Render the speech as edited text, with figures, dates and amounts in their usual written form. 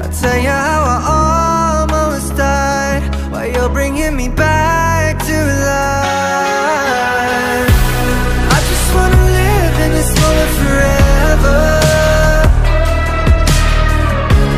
I'll tell you how I almost died, while you're bringing me back.